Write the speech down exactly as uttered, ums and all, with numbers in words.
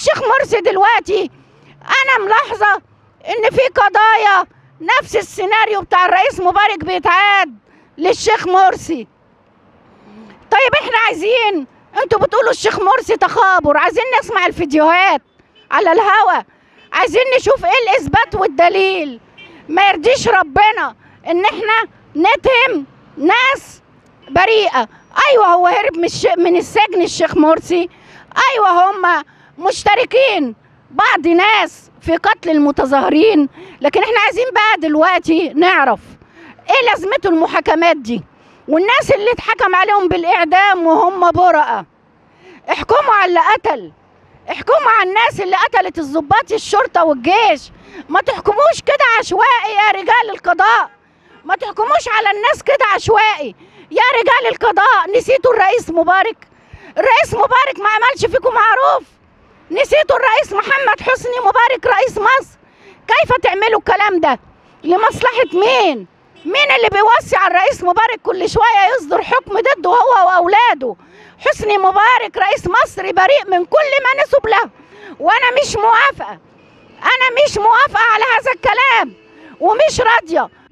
الشيخ مرسي دلوقتي انا ملاحظه ان في قضايا نفس السيناريو بتاع الرئيس مبارك بيتعاد للشيخ مرسي. طيب احنا عايزين، انتوا بتقولوا الشيخ مرسي تخابر، عايزين نسمع الفيديوهات على الهوا، عايزين نشوف ايه الاثبات والدليل. ما يرضيش ربنا ان احنا نتهم ناس بريئه. ايوه هو هرب من, من السجن الشيخ مرسي، ايوه هم مشتركين بعض ناس في قتل المتظاهرين، لكن احنا عايزين بقى دلوقتي نعرف ايه لازمته المحاكمات دي، والناس اللي اتحكم عليهم بالاعدام وهم براءة. احكموا على اللي قتل، احكموا على الناس اللي قتلت الضباط الشرطة والجيش، ما تحكموش كده عشوائي يا رجال القضاء، ما تحكموش على الناس كده عشوائي يا رجال القضاء. نسيتوا الرئيس مبارك؟ الرئيس مبارك ما عملش فيكم معروف؟ نسيتوا الرئيس محمد حسني مبارك رئيس مصر؟ كيف تعملوا الكلام ده؟ لمصلحة مين؟ مين اللي بيوصي على الرئيس مبارك كل شوية يصدر حكم ضده هو وأولاده؟ حسني مبارك رئيس مصر بريء من كل ما نسب له، وأنا مش موافقة، أنا مش موافقة على هذا الكلام ومش راضية.